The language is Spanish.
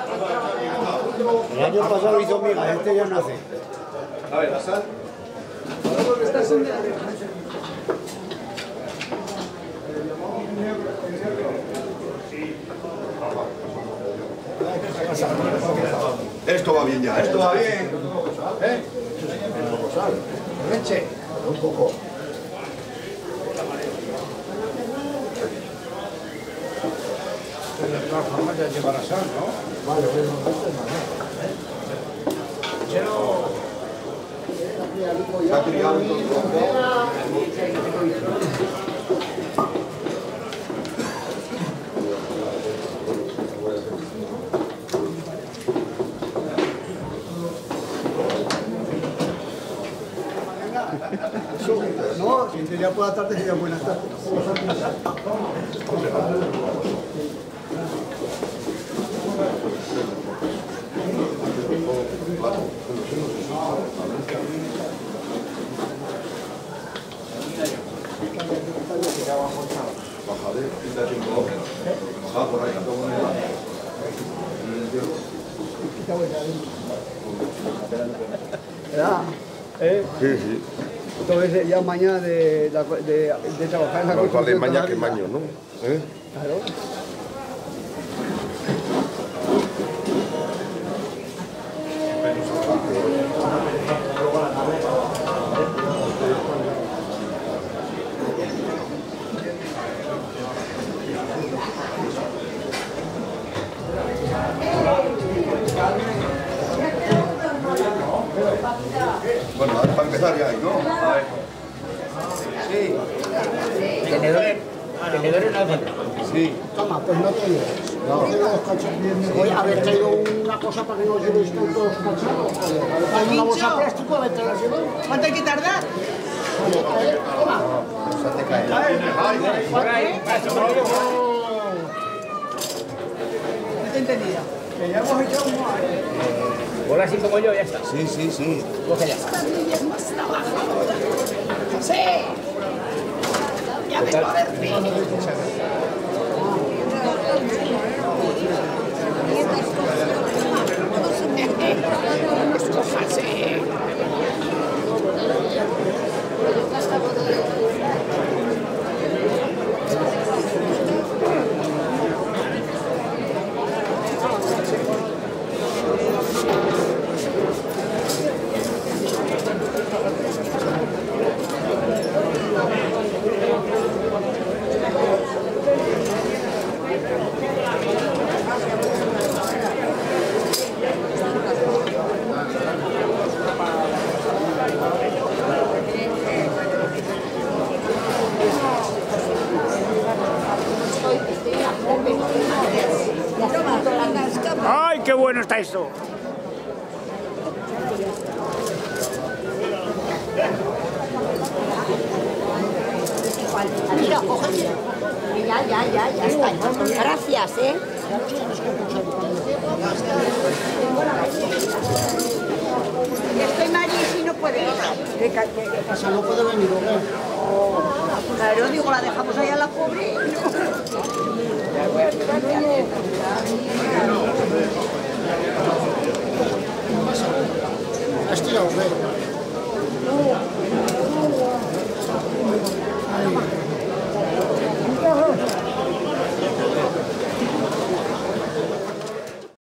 El año pasado hizo miga, este ya no hace. A ver, la sal. Esto va bien ya, esto va bien. ¿Eh? Leche. Un poco. De todas formas ya llevará sal, ¿no? Vale, Está criado en todo el mundo. No, si sería por la tarde sería buenas tardes. Bajadero, quítate un poco. Baja por ahí, la tomo en el lado. ¿Verdad? Sí, sí. Entonces ya mañana de trabajar en la Más vale construcción. mañana que maño, ¿no? Claro. Bueno, para empezar ya, ¿no? A ver. Sí. Tenedores no hacen. Sí. Toma, pues no te lleves. No te los cachos bien. Voy a haber traído una cosa para que no os llevéis tantos cachados. Hay una bolsa de plástico, a ver, te la llevo. ¿Cuánto hay que tardar? Toma. Por ahí. No te he entendido. Que ya hemos echado un mar. Hola, así como yo, ya está. Sí, sí, sí. Cógela. Sí. Ya vengo a verte. Escójase. ¡Ay, qué bueno está eso! Mira, cógete. Ya está. Gracias, ¿eh? Estoy mal y si no puede ir. ¿Qué pasa? No puede venir, ¿o qué? Claro, digo, la dejamos ahí a la pobre.